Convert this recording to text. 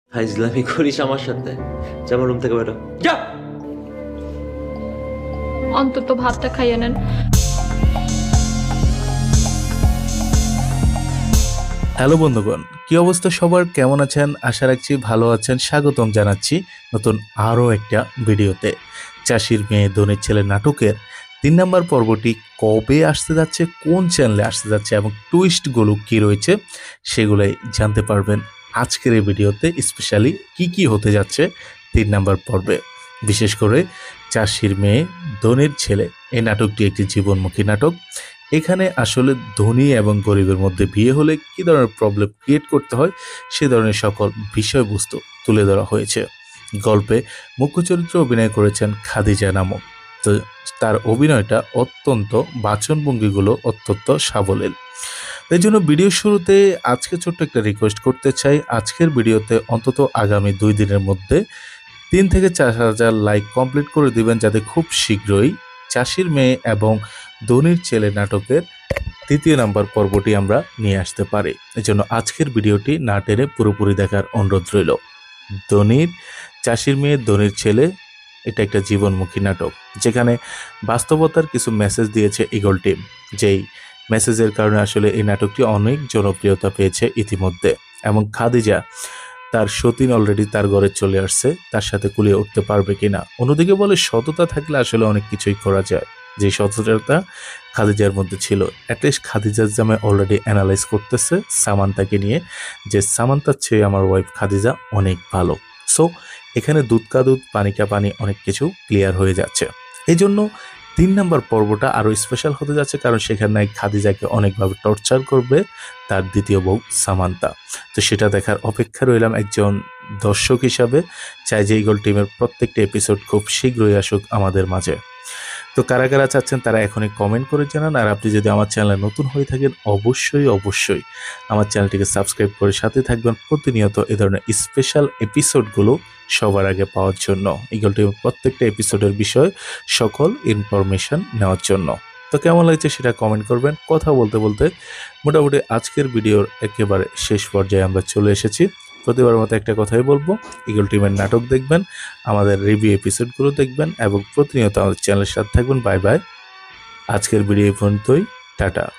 ফাইজলামি করিস আমার সাথে? যা আমার রুম থেকে বেরো, যা। অন্তত ভাতটা খাইয়ে নেন। হ্যালো বন্ধুগণ, কি অবস্থা সবার? কেমন আছেন? আশা রাখছি ভালো আছেন। স্বাগতম জানাচ্ছি নতুন আরও একটা ভিডিওতে। চাষির মেয়ে ধনির ছেলে নাটকের 3 নম্বর পর্বটি কবে আসতে যাচ্ছে, কোন চ্যানেলে আসতে যাচ্ছে এবং টুইস্টগুলো কী রয়েছে সেগুলোই জানতে পারবেন আজকের এই ভিডিওতে। স্পেশালি কি হতে যাচ্ছে 3 নম্বর পর্বে। বিশেষ করে চাষির মেয়ে ধনির ছেলে এই নাটকটি একটি জীবনমুখী নাটক। এখানে আসলে ধনী এবং গরিবের মধ্যে বিয়ে হলে কী ধরনের প্রবলেম ক্রিয়েট করতে হয় সে ধরনের সকল বিষয়বস্তু তুলে ধরা হয়েছে। গল্পে মুখ্য চরিত্রে অভিনয় করেছেন খাদিজা নামক। তো তার অভিনয়টা অত্যন্ত বাচনভঙ্গিগুলো অত্যন্ত সাবলীল। এই জন্য ভিডিও শুরুতে আজকে ছোট্ট একটা রিকোয়েস্ট করতে চাই। আজকের ভিডিওতে অন্তত আগামী 2 দিনের মধ্যে 3 থেকে 4 হাজার লাইক কমপ্লিট করে দিবেন, যাতে খুব শীঘ্রই চাষির মেয়ে এবং ধনির ছেলে নাটকের 3য় নাম্বার পর্বটি আমরা নিয়ে আসতে পারি। এজন্য আজকের ভিডিওটি না টেনে পুরোপুরি দেখার অনুরোধ রইল। চাষির মেয়ে ধনির ছেলে এটা একটা জীবনমুখী নাটক, যেখানে বাস্তবতার কিছু মেসেজ দিয়েছে ইগল টিম। যেই মেসেজের কারণে আসলে এই নাটকটি অনেক জনপ্রিয়তা পেয়েছে ইতিমধ্যে। এবং খাদিজা তার সতীন অলরেডি তার ঘরে চলে আসছে, তার সাথে কুলিয়ে উঠতে পারবে কিনা। অন্যদিকে বলে সততা থাকলে আসলে অনেক কিছুই করা যায়। যে সততাটা খাদিজার মধ্যে ছিল, অ্যাটলিস্ট খাদিজার জামে অলরেডি অ্যানালাইজ করতেছে সামান্তাকে নিয়ে, যে সামান্তার চেয়ে আমার ওয়াইফ খাদিজা অনেক ভালো। সো এখানে দুধ কা দুধ পানি কা পানি, অনেক কিছু ক্লিয়ার হয়ে যাচ্ছে। এই জন্য 3 নম্বর পর্বটা আরও স্পেশাল হতে যাচ্ছে, কারণ সেখানে খাদিজাকে অনেকভাবে টর্চার করবে তার দ্বিতীয় বউ সামান্তা। তো সেটা দেখার অপেক্ষা রইলাম একজন দর্শক হিসাবে। চাই যে ইগল টিমের প্রত্যেকটা এপিসোড খুব শীঘ্রই আসুক আমাদের মাঝে। তো কারা কারা চাচ্ছেন তারা এখনই কমেন্ট করে জানান। আর আপনি যদি আমার চ্যানেলে নতুন হয়ে থাকেন অবশ্যই আমার চ্যানেলটিকে সাবস্ক্রাইব করে সাথে থাকবেন প্রতিনিয়ত এ ধরনের স্পেশাল এপিসোডগুলো সবার আগে পাওয়ার জন্য, ইগল টিমের প্রত্যেকটা এপিসোডের বিষয়ে সকল ইনফরমেশন নেওয়ার জন্য। তো কেমন লাগছে সেটা কমেন্ট করবেন। কথা বলতে বলতে মোটামুটি আজকের ভিডিওর একেবারে শেষ পর্যায়ে আমরা চলে এসেছি। প্রতিবার মতো একটা কথাই বলবো, ইগল টিমের নাটক দেখবেন, আমাদের রিভিউ এপিসোডগুলো দেখবেন এবং প্রতিনিয়ত আমাদের চ্যানেলের সাথে থাকবেন। Bye bye. আজকের ভিডিও পর্যন্তই, টাটা।